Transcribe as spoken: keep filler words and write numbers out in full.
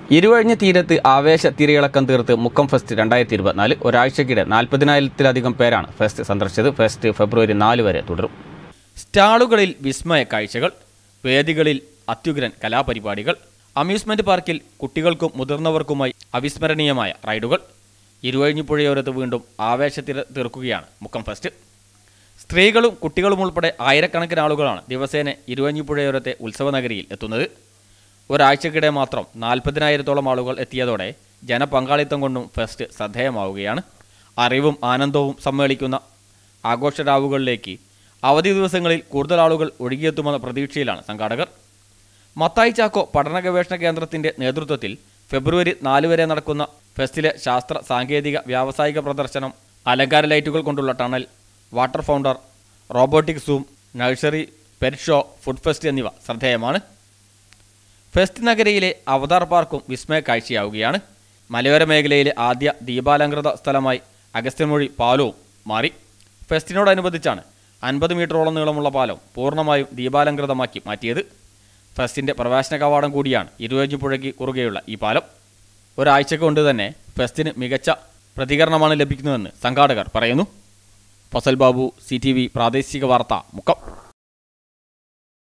ഇരുവഴിഞ്ഞ തീരത്ത് ആവേശ തിരയിളക്കം തീർത്ത് മുക്കം ഫെസ്റ്റ് രണ്ടായിരത്തി ഇരുപത്തിനാല് ഒരാഴ്ചക്കിടെ നാൽപ്പതിനായിരത്തിലധികം പേരാണ് ഫെസ്റ്റ് സന്ദർശിച്ചത്. ഫെസ്റ്റ് ഫെബ്രുവരി നാല് വരെ തുടരും. സ്റ്റാളുകളിൽ വിസ്മയ കാഴ്ചകൾ, വേദികളിൽ അത്യുഗ്രൻ കലാപരിപാടികൾ, അമ്യൂസ്മെന്റ് പാർക്കിൽ കുട്ടികൾക്കും മുതിർന്നവർക്കുമായി അവിസ്മരണീയമായ റൈഡുകൾ. ഇരുവഴിഞ്ഞിപ്പുഴയോരത്ത് വീണ്ടും ആവേശത്തിര തീർക്കുകയാണ് മുക്കം ഫെസ്റ്റ്. സ്ത്രീകളും കുട്ടികളും ഉൾപ്പെടെ ആയിരക്കണക്കിന് ആളുകളാണ് ദിവസേന ഇരുവഴിഞ്ഞിപ്പുഴയോരത്തെ ഉത്സവനഗരിയിൽ എത്തുന്നത്. ഒരാഴ്ചക്കിടെ മാത്രം നാൽപ്പതിനായിരത്തോളം ആളുകൾ എത്തിയതോടെ ജനപങ്കാളിത്തം കൊണ്ടും ഫെസ്റ്റ് ശ്രദ്ധേയമാവുകയാണ്. അറിവും ആനന്ദവും സമ്മേളിക്കുന്ന ആഘോഷരാവുകളിലേക്ക് അവധി ദിവസങ്ങളിൽ കൂടുതൽ ആളുകൾ ഒഴുകിയെത്തുമെന്ന പ്രതീക്ഷയിലാണ് സംഘാടകർ. മത്തായി ചാക്കോ പഠന ഗവേഷണ കേന്ദ്രത്തിൻ്റെ നേതൃത്വത്തിൽ ഫെബ്രുവരി നാല് വരെ നടക്കുന്ന ഫെസ്റ്റിലെ ശാസ്ത്ര സാങ്കേതിക വ്യാവസായിക പ്രദർശനം, അലങ്കാര ലൈറ്റുകൾ കൊണ്ടുള്ള tunnel, water fountain, robotic zoo, nursery, pet show, food fest എന്നിവ ശ്രദ്ധേയമാണ്. ഫെസ്റ്റ് നഗരിയിലെ അവതാർ പാർക്കും വിസ്മയ കാഴ്ചയാവുകയാണ്. മലയോര മേഖലയിലെ ആദ്യ ദീപാലങ്കൃത സ്ഥലമായി അഗസ്ത്യൻമൊഴി പാലവും മാറി. ഫെസ്റ്റിനോടനുബന്ധിച്ചാണ് അൻപത് മീറ്ററോളം നീളമുള്ള പാലം പൂർണ്ണമായും ദീപാലങ്കൃതമാക്കി മാറ്റിയത്. ഫെസ്റ്റിൻ്റെ പ്രവേശന കവാടം കൂടിയാണ് ഇരുവഴിഞ്ഞിപ്പുഴയ്ക്ക് കുറുകെയുള്ള ഈ പാലം. ഒരാഴ്ച കൊണ്ട് തന്നെ ഫെസ്റ്റിന് മികച്ച പ്രതികരണമാണ് ലഭിക്കുന്നതെന്ന് സംഘാടകർ പറയുന്നു. Fazal Babu, C T V പ്രാദേശിക വാർത്ത, മുക്കം.